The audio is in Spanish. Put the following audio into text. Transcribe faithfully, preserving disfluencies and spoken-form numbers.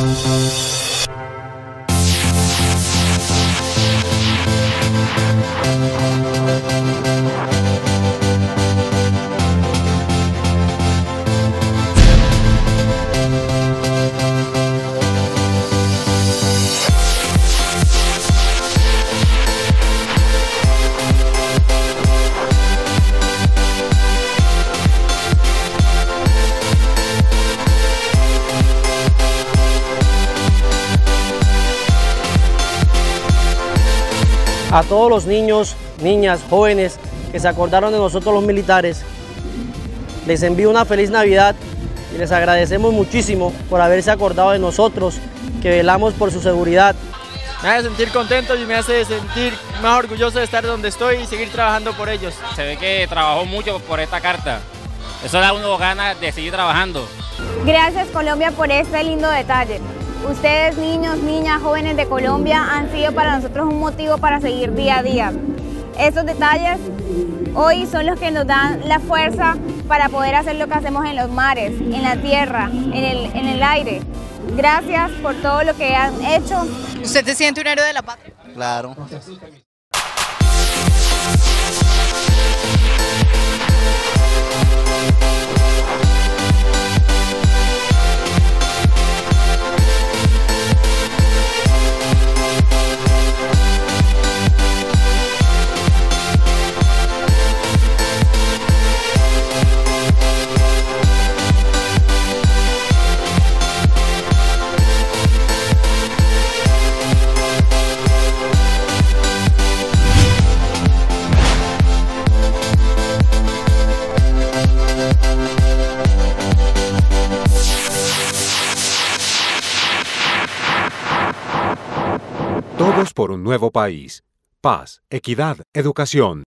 A todos los niños, niñas, jóvenes que se acordaron de nosotros los militares, les envío una feliz Navidad y les agradecemos muchísimo por haberse acordado de nosotros, que velamos por su seguridad. Me hace sentir contento y me hace sentir más orgulloso de estar donde estoy y seguir trabajando por ellos. Se ve que trabajó mucho por esta carta. Eso da a uno ganas de seguir trabajando. Gracias, Colombia, por este lindo detalle. Ustedes, niños, niñas, jóvenes de Colombia, han sido para nosotros un motivo para seguir día a día. Estos detalles hoy son los que nos dan la fuerza para poder hacer lo que hacemos en los mares, en la tierra, en el, en el aire. Gracias por todo lo que han hecho. ¿Usted se siente un héroe de la patria? Claro. Todos por un nuevo país. Paz, equidad, educación.